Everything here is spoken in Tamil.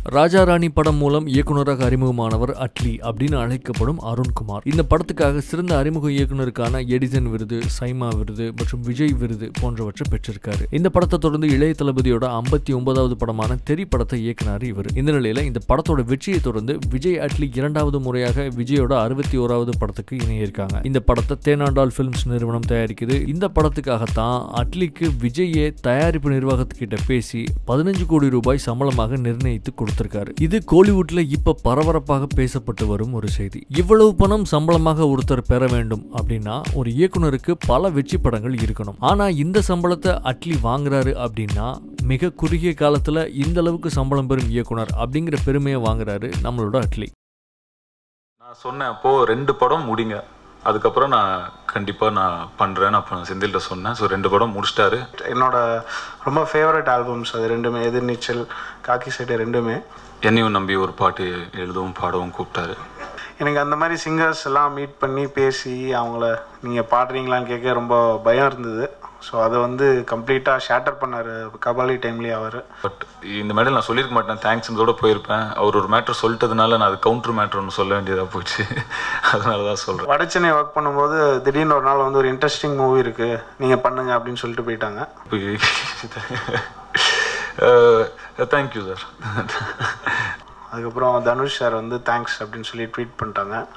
ராஜா ராணி படம் மூலம் இயக்குநராக அறிமுகமானவர் அட்லி அப்படின்னு அழைக்கப்படும் அருண்குமார். இந்த படத்துக்காக சிறந்த அறிமுக இயக்குநருக்கான எடிசன் விருது, சைமா விருது மற்றும் விஜய் விருது போன்றவற்றை பெற்றிருக்காரு. இந்த படத்தை தொடர்ந்து இளைய தளபதியோட 59வது படமான தெரி படத்தை இயக்குனார் இவர். இந்த நிலையில இந்த படத்தோட வெற்றியை தொடர்ந்து விஜய் அட்லி இரண்டாவது முறையாக விஜயோட 61வது படத்துக்கு இணையிருக்காங்க. இந்த படத்தை தேனாண்டால் பிலிம்ஸ் நிறுவனம் தயாரிக்குது. இந்த படத்துக்காகத்தான் அட்லிக்கு விஜயே தயாரிப்பு நிர்வாகத்துக்கிட்ட பேசி 15 கோடி ரூபாய் சம்பளமாக நிர்ணயித்து கொடுத்திருக்காரு. இது கோலிவுட்ல இப்ப பரபரப்பாக பேசப்பட்டு வரும் ஒரு செய்தி. இவ்வளவு பணம் சம்பளமாக ஒருத்தர் பெற வேண்டும் அப்படின்னா ஒரு இயக்குனருக்கு பல வெற்றி படங்கள் இருக்கணும். ஆனா இந்த சம்பளத்தை அட்லி வாங்குறாரு அப்படின்னா மிக குறுகிய காலத்துல இந்த அளவுக்கு சம்பளம் பெறும் இயக்குனர் அப்படிங்கிற பெருமையை வாங்குறாரு நம்மளோட அட்லி. நான் சொன்னேன், அப்போ 2 படம் முடிங்க, அதுக்கப்புறம் நான் கண்டிப்பாக நான் பண்ணுறேன்னு அப்போ நான் செந்தில்கிட்ட சொன்னேன். ஸோ 2 படம் முடிச்சிட்டாரு. என்னோட ரொம்ப ஃபேவரட் ஆல்பம்ஸ் அது ரெண்டுமே, எதிர்நீச்சல், காக்கி சட்டை ரெண்டுமே. என்னையும் நம்பி ஒரு பாட்டு எழுதவும் பாடவும் கூப்பிட்டாரு. எனக்கு அந்த மாதிரி சிங்கர்ஸ் எல்லாம் மீட் பண்ணி பேசி அவங்கள நீங்கள் பாடுறீங்களான்னு கேட்க ரொம்ப பயம் இருந்தது. ஸோ அதை வந்து கம்ப்ளீட்டாக ஷேட்டர் பண்ணார் கபாலி டைம்லேயே அவர். பட் இந்த மேடல் நான் சொல்லியிருக்க மாட்டேன், தேங்க்ஸ்ன்றதோட போயிருப்பேன். அவர் ஒரு மேட்ரு சொல்லிட்டதுனால நான் அது கவுண்டர் மேட்ரு ஒன்று சொல்ல வேண்டியதாக போச்சு. அதனால தான் சொல்கிறேன். வடச்சென்னை ஒர்க் பண்ணும்போது திடீர்னு ஒரு நாள் வந்து ஒரு இன்ட்ரெஸ்டிங் மூவி இருக்குது, நீங்கள் பண்ணுங்க அப்படின்னு சொல்லிட்டு போயிட்டாங்க. Thank you sir. அதுக்கப்புறம் தனுஷ் சார் வந்து தேங்க்ஸ் அப்படின்னு சொல்லி ட்வீட் பண்ணிட்டாங்க.